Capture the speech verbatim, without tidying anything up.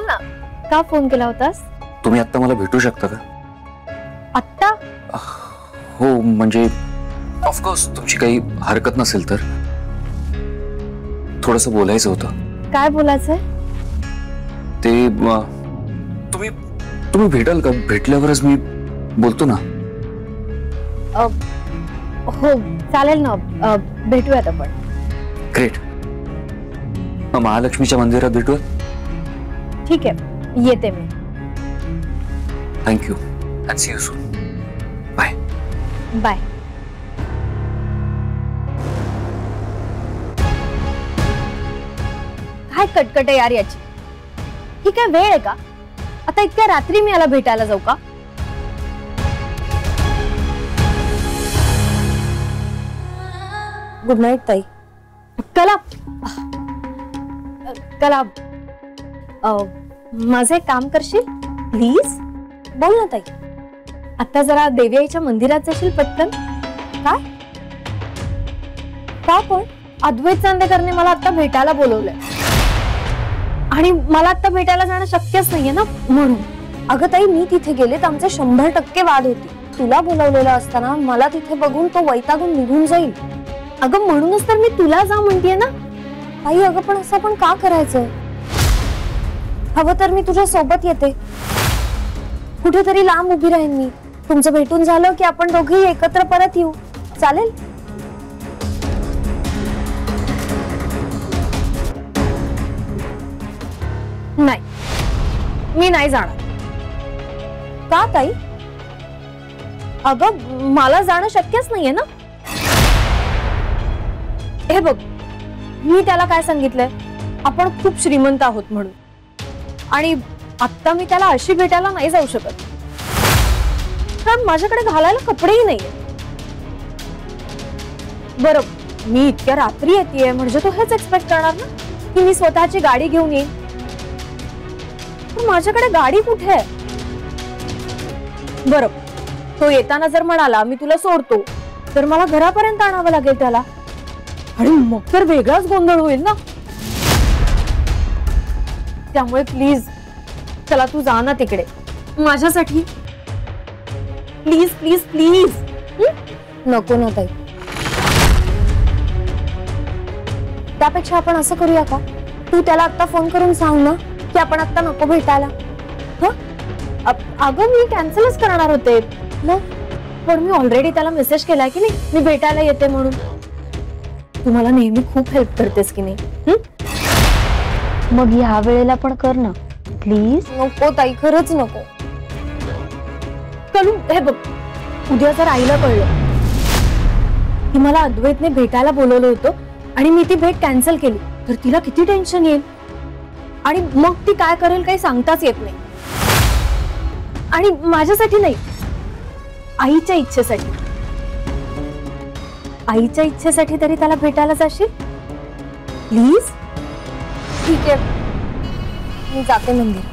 बोल ना, का फोन केला होतास? तुम्ही आता मला भेटू शकता का? आत्ता? हो, म्हणजे ऑफकोर्स तुमची काही हरकत नसेल तर थोडंसं बोलायचं होतं. काय बोलायचंय? ते तुम्ही तुम्ही भेटाल का? भेटल्यावरच मी बोलतो ना. हो चालेल ना, भेटूयात आपण. ग्रेट. महालक्ष्मीच्या मंदिरात भेटूया. ठीक आहे, येते मी. Thank you and see you soon. Bye bye. काय कटकट आहे यार याची. ही काय वेळ आहे का? आता इतक्या रात्री मी याला भेटायला जाऊ का? गुड नाईट ताई. कला कला माझं एक काम करशील प्लीज? बोल ना ताई. आता जरा देवी आईच्या मंदिरात जाशील पटकन. काय? का पण? अद्वैत चांदेकरने मला आता भेटायला बोलवलंय आणि मला आता भेटायला जाणं शक्यच नाहीये ना, म्हणून. अगं ताई, मी तिथे गेले तर आमचे शंभर टक्के वाद होती. तुला बोलवलेलं असताना मला तिथे बघून तो वैतागून निघून जाईल. अगं म्हणूनच तर मी तुला जा म्हणतेय ना. आई अगं पण असं पण का करायचं? हवं तर मी तुझ्या सोबत येते, कुठेतरी लांब उभी राहीन मी. तुमचं भेटून झालं की आपण दोघेही एकत्र परत येऊ, चालेल? नाही, मी नाही जाणार. का ताई? अगं मला जाणं शक्यच नाहीये ना. हे बघ, मी त्याला काय सांगितलंय, आपण खूप श्रीमंत आहोत म्हणून, आणि आता मी त्याला अशी भेटायला नाही जाऊ शकत, कारण माझ्याकडे घालायला कपडेही नाहीये. बरं, मी इतक्या रात्री येतेय म्हणजे तो हेच एक्सपेक्ट करणार ना की मी स्वतःची गाडी घेऊन येईन. पण माझ्याकडे गाडी कुठे आहे? बरं, तो येताना जर म्हणाला मी तुला सोडतो, तर मला घरापर्यंत आणावं लागेल त्याला, आणि मग तर वेगळाच गोंधळ होईल ना. त्यामुळे प्लीज चला तू जा ना तिकडे माझ्यासाठी. Please please please. नको ना ताई. त्यापेक्षा आपण असं करूया का, तू त्याला आता फोन करून सांग ना की आपण आता नको भेटायला. अगं मी कॅन्सलच करणार होते ना, पण मी ऑलरेडी त्याला मेसेज केलाय की नाही मी भेटायला येते म्हणून. तू मला नेहमी खूप हेल्प करतेस की नाही, मग ह्या वेळेला पण कर ना प्लीज. नको ताई, खरंच नको. कलू, हे बघ, उद्या जर आईला कळलं की मला अद्वैतने भेटायला बोलवलं होतं आणि मी ती भेट कॅन्सल केली, तर तिला किती टेन्शन येईल, आणि मग ती काय करेल काही सांगताच येत नाही. आणि माझ्यासाठी नाही, आईच्या इच्छेसाठी. आईच्या इच्छेसाठी तरी त्याला भेटायला जाशील प्लीज? ठीक आहे, मी जाते मंदिर.